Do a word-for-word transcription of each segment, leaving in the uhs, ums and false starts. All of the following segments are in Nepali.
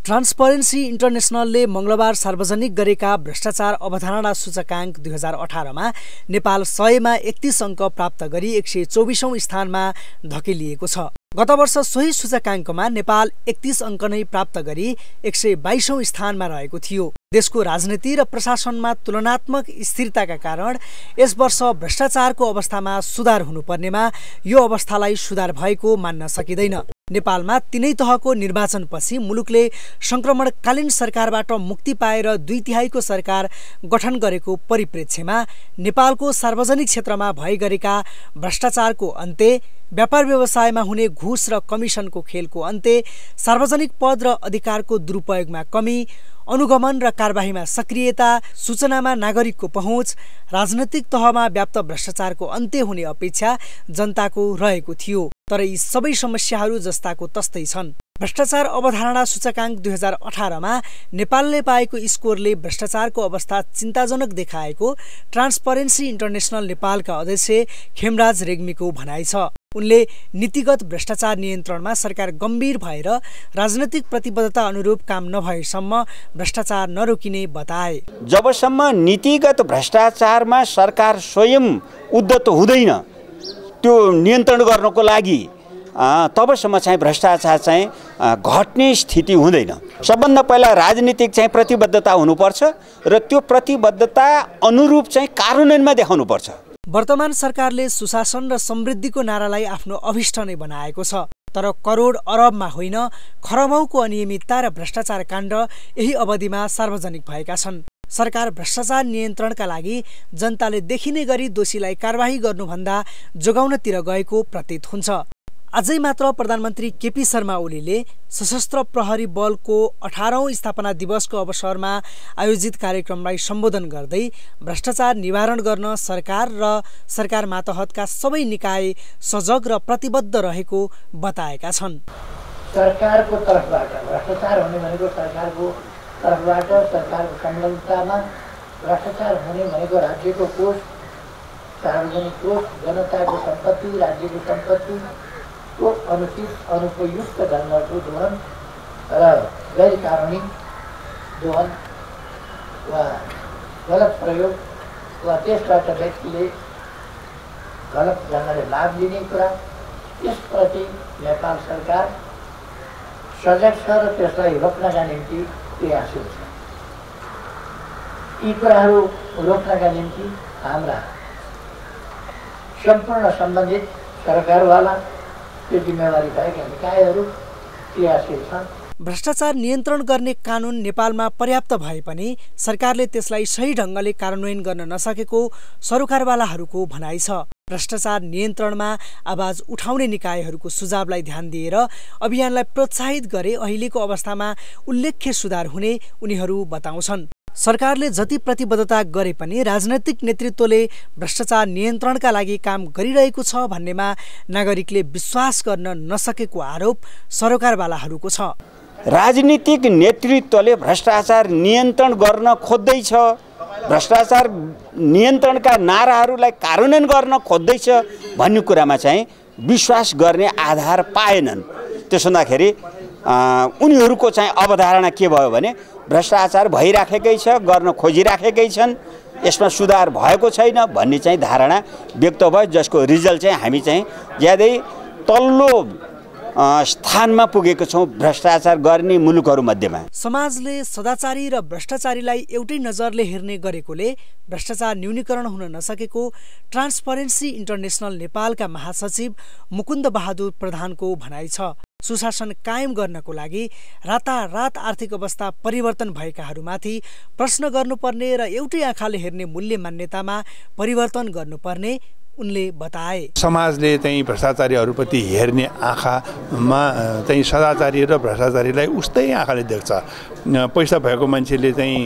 ट्रान्सपरेन्सी इन्टरनेसनलले मङ्गलबार सार्वजनिक गरेका भ्रष्टाचार अवधारणा सूचकाङ्क दुई हजार अठारमा नेपाल सयमा एकतीस अङ्क प्राप्त गरी एक सय चौबिसौँ स्थानमा धकेलिएको छ। गत वर्ष सोही सूचकाङ्कमा नेपाल एकतीस अङ्क नै प्राप्त गरी एक सय बाइसौँ स्थानमा रहेको थियो। देशको राजनीति र प्रशासनमा तुलनात्मक स्थिरताका कारण यस वर्ष भ्रष्टाचारको अवस्थामा सुधार हुनुपर्नेमा यो अवस्थालाई सुधार भएको मान्न सकिँदैन। नेपालमा तीनै तहको निर्वाचनपछि मुलुकले संक्रमणकालीन सरकारबाट मुक्ति पाएर दुई तिहाईको सरकार गठन गरेको परिप्रेक्ष्यमा नेपालको सार्वजनिक क्षेत्रमा भइ गरेका भ्रष्टाचारको अन्त्य, व्यापार व्यवसायमा हुने घुस र कमिसनको खेलको अन्त्य, सार्वजनिक पद र अधिकारको दुरुपयोगमा कमी, अनुगमन र कारबाहीमा सक्रियता, सूचनामा नागरिकको पहुँच, राजनैतिक तहमा व्याप्त भ्रष्टाचारको अन्त्य हुने अपेक्षा जनताको रहेको थियो। तर यी सबै समस्याहरू जस्ताको तस्तै छन्। भ्रष्टाचार अवधारणा सूचकाङ्क दुई हजार अठारमा नेपालले पाएको स्कोरले भ्रष्टाचारको अवस्था चिन्ताजनक देखाएको ट्रान्सपरेन्सी इन्टरनेसनल नेपालका अध्यक्ष खेमराज रेग्मीको भनाइ छ। उनले नीतिगत भ्रष्टाचार नियन्त्रणमा सरकार गम्भीर भएर राजनैतिक प्रतिबद्धता अनुरूप काम नभएसम्म भ्रष्टाचार नरोकिने बताए। जबसम्म नीतिगत भ्रष्टाचारमा सरकार स्वयं उद्यत हुँदैन त्यो नियन्त्रण गर्नको लागि तबसम्म चाहिँ भ्रष्टाचार चाहिँ घट्ने स्थिति हुँदैन। सबभन्दा पहिला राजनीतिक चाहिँ प्रतिबद्धता हुनुपर्छ र त्यो प्रतिबद्धता अनुरूप चाहिँ कार्यान्वयनमा देखाउनुपर्छ। वर्तमान सरकारले सुशासन र समृद्धिको नारालाई आफ्नो अभिष्ट नै बनाएको छ। तर करोड अरबमा होइन, खरबौंको अनियमितता र भ्रष्टाचार काण्ड यही अवधिमा सार्वजनिक भएका छन्। सरकार भ्रष्टाचार नियन्त्रणका लागि जनताले देखिने गरी दोषीलाई कारबाही गर्नुभन्दा जोगाउनतिर गएको प्रतीत हुन्छ। अझै मात्र प्रधानमन्त्री केपी शर्मा ओलीले सशस्त्र प्रहरी बलको अठारौं स्थापना दिवसको अवसरमा आयोजित कार्यक्रमलाई सम्बोधन गर्दै भ्रष्टाचार निवारण गर्न सरकार र सरकार मातहतका सबै निकाय सजग र प्रतिबद्ध रहेको बताएका छन्। सरकारको तर्फबाट भ्रष्टाचार हुने भनेको सरकारको तर्फबाट सरकारको संलग्नतामा भ्रष्टाचार हुने भनेको राज्यको कोष, सार्वजनिक कोष, जनताको सम्पत्ति, राज्यको सम्पत्ति को अनुचित अनुपयुक्त ढङ्गको दोहन र गैर कानुनी दोहन वा गलत प्रयोग वा त्यसबाट व्यक्तिले गलत ढङ्गले लाभ लिने कुरा, त्यसप्रति नेपाल सरकार सजग छ र त्यसलाई रोक्नका निम्ति क्रियाशील छ। यी कुराहरू रोक्नका निम्ति हाम्रा सम्पूर्ण सम्बन्धित सरकारवाला त्यो जिम्मेवारी भएका निकायहरू क्रियाशील छन्। भ्रष्टाचार नियन्त्रण गर्ने कानुन नेपालमा पर्याप्त भए पनि सरकारले त्यसलाई सही ढङ्गले कार्यान्वयन गर्न नसकेको सरकारवालाहरूको भनाइ छ। भ्रष्टाचार नियन्त्रणमा आवाज उठाउने निकायहरूको सुझावलाई ध्यान दिएर अभियानलाई प्रोत्साहित गरे अहिलेको अवस्थामा उल्लेख्य सुधार हुने उनीहरू बताउँछन्। सरकारले जति प्रतिबद्धता गरे पनि राजनैतिक नेतृत्वले भ्रष्टाचार नियन्त्रणका लागि काम गरिरहेको छ भन्नेमा नागरिकले विश्वास गर्न नसकेको आरोप सरकारवालाहरूको छ। राजनीतिक नेतृत्वले भ्रष्टाचार नियन्त्रण गर्न खोज्दैछ, भ्रष्टाचार नियन्त्रणका नाराहरूलाई कार्यान्वयन गर्न खोज्दैछ भन्ने कुरामा चाहिँ विश्वास गर्ने आधार पाएनन्। त्यसो हुँदाखेरि उनीहरूको चाहिँ अवधारणा के भयो भने भ्रष्टाचार भइराखेकै छ, गर्न खोजिराखेकै छन्, यसमा सुधार भएको छैन भन्ने चाहिँ धारणा व्यक्त भयो, जसको रिजल्ट चाहिँ हामी चाहिँ ज्यादै तल्लो स्थानमा पुगेको छौँ भ्रष्टाचार गर्ने मुलुकहरू मध्येमा। समाजले सदाचारी र भ्रष्टाचारीलाई एउटै नजरले हेर्ने गरेकोले भ्रष्टाचार न्यूनीकरण हुन नसकेको ट्रान्सपरेन्सी इन्टरनेसनल नेपालका महासचिव मुकुन्द बहादुर प्रधानको भनाइ छ। सुशासन कायम गर्नको लागि रातारात आर्थिक अवस्था परिवर्तन भएकाहरूमाथि प्रश्न गर्नुपर्ने र एउटै आँखाले हेर्ने मूल्य मान्यतामा परिवर्तन गर्नुपर्ने उनले बताए। समाजले चाहिँ भ्रष्टाचारीहरूप्रति हेर्ने आँखामा चाहिँ सदाचारी र भ्रष्टाचारीलाई उस्तै आँखाले देख्छ। पैसा भएको मान्छेले चाहिँ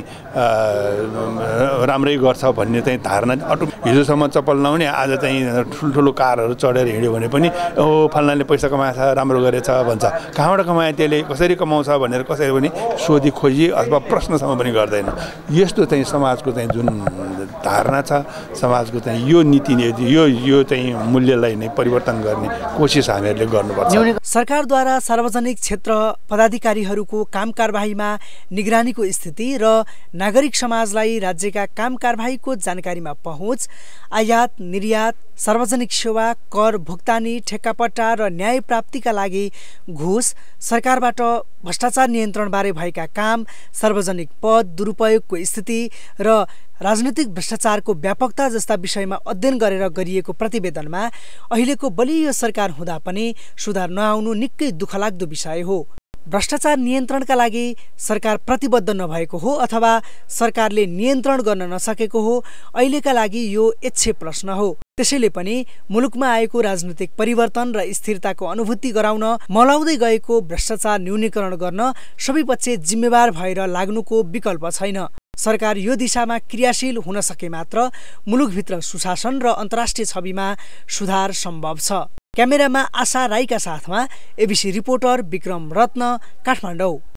राम्रै गर्छ भन्ने चाहिँ धारणा अटो हिजोसम्म चप्पल नहुने आज चाहिँ ठुल्ठुलो कारहरू चढेर हिँड्यो भने पनि ओ फल्नाले पैसा कमाएछ, राम्रो गरेछ भन्छ। कहाँबाट कमाए, त्यसले कसरी कमाउँछ भनेर कसरी पनि सोधी खोजी अथवा प्रश्नसम्म पनि गर्दैन। यस्तो चाहिँ समाजको चाहिँ जुन धारणा छ समाजको चाहिँ यो नीति यो यो चाहिँ मूल्यलाई नै परिवर्तन गर्ने कोसिस हामीहरूले गर्नुपर्छ। सरकारद्वारा सार्वजनिक क्षेत्र पदाधिकारीहरूको काम कारबाहीमा निगरानीको स्थिति र नागरिक समाजलाई राज्यका काम कारबाहीको जानकारीमा पहुँच, आयात निर्यात, सार्वजनिक सेवा, कर भुक्तानी, ठेक्कापट्टा र न्याय प्राप्तिका लागि घुस, सरकारबाट भ्रष्टाचार नियन्त्रणबारे भएका काम, सार्वजनिक पद दुरुपयोगको स्थिति र राजनीतिक भ्रष्टाचारको व्यापकता जस्ता विषयमा अध्ययन गरेर गरिएको प्रतिवेदनमा अहिलेको बलियो सरकार हुँदा पनि सुधार नआउनु निकै दुःखलाग्दो विषय हो। भ्रष्टाचार नियन्त्रणका लागि सरकार प्रतिबद्ध नभएको हो अथवा सरकारले नियन्त्रण गर्न नसकेको हो, अहिलेका लागि यो यच्छे प्रश्न हो। त्यसैले पनि मुलुकमा आएको राजनीतिक परिवर्तन र स्थिरताको अनुभूति गराउन मलाउँदै गएको भ्रष्टाचार न्यूनीकरण गर्न सबै पक्ष जिम्मेवार भएर लाग्नुको विकल्प छैन। सरकार यो दिशामा क्रियाशील हुन सके मात्र मुलुकभित्र सुशासन र अन्तर्राष्ट्रिय छविमा सुधार सम्भव छ। क्यामेरामा आशा राईका साथमा एबिसी रिपोर्टर विक्रम रत्न, काठमाडौँ।